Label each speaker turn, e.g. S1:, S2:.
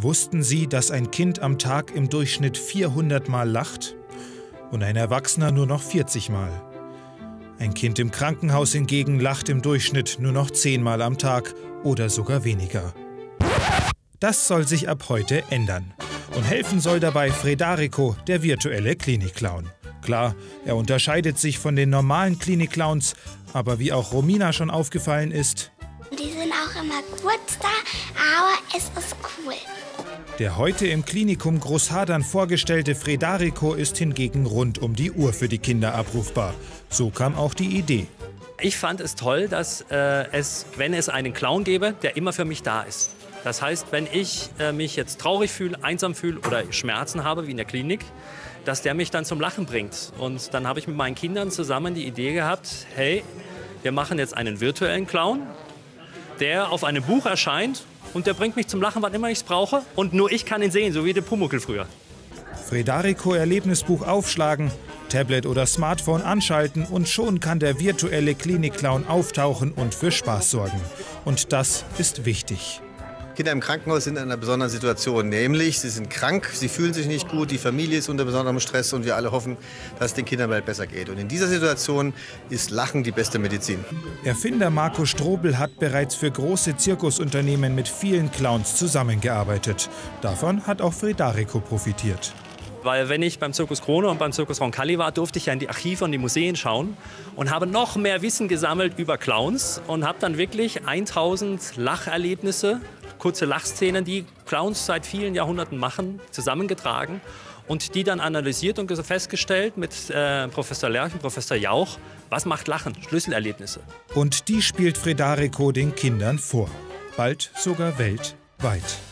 S1: Wussten Sie, dass ein Kind am Tag im Durchschnitt 400 Mal lacht? Und ein Erwachsener nur noch 40 Mal. Ein Kind im Krankenhaus hingegen lacht im Durchschnitt nur noch 10 Mal am Tag oder sogar weniger. Das soll sich ab heute ändern. Und helfen soll dabei Fredarico, der virtuelle Klinik-Clown. Klar, er unterscheidet sich von den normalen Klinik-Clowns, aber wie auch Romina schon aufgefallen ist,
S2: die sind auch immer kurz da, aber es ist cool.
S1: Der heute im Klinikum Großhadern vorgestellte Fredarico ist hingegen rund um die Uhr für die Kinder abrufbar. So kam auch die Idee.
S3: Ich fand es toll, dass wenn es einen Clown gäbe, der immer für mich da ist. Das heißt, wenn ich mich jetzt traurig fühle, einsam fühle oder Schmerzen habe, wie in der Klinik, dass der mich dann zum Lachen bringt. Und dann habe ich mit meinen Kindern zusammen die Idee gehabt, hey, wir machen jetzt einen virtuellen Clown, der auf einem Buch erscheint und der bringt mich zum Lachen, wann immer ich es brauche. Und nur ich kann ihn sehen, so wie der Pumuckl früher.
S1: Fredarico Erlebnisbuch aufschlagen, Tablet oder Smartphone anschalten und schon kann der virtuelle Klinik-Clown auftauchen und für Spaß sorgen. Und das ist wichtig.
S4: Kinder im Krankenhaus sind in einer besonderen Situation, nämlich sie sind krank, sie fühlen sich nicht gut, die Familie ist unter besonderem Stress und wir alle hoffen, dass es den Kindern bald besser geht. Und in dieser Situation ist Lachen die beste Medizin.
S1: Erfinder Marco Strobel hat bereits für große Zirkusunternehmen mit vielen Clowns zusammengearbeitet. Davon hat auch Fredarico profitiert.
S3: Weil wenn ich beim Zirkus Krone und beim Zirkus Roncalli war, durfte ich ja in die Archive und die Museen schauen und habe noch mehr Wissen gesammelt über Clowns und habe dann wirklich 1000 Lacherlebnisse, kurze Lachszenen, die Clowns seit vielen Jahrhunderten machen, zusammengetragen und die dann analysiert und festgestellt mit Professor Lerch und Professor Jauch, was macht Lachen, Schlüsselerlebnisse.
S1: Und die spielt Fredarico den Kindern vor, bald sogar weltweit.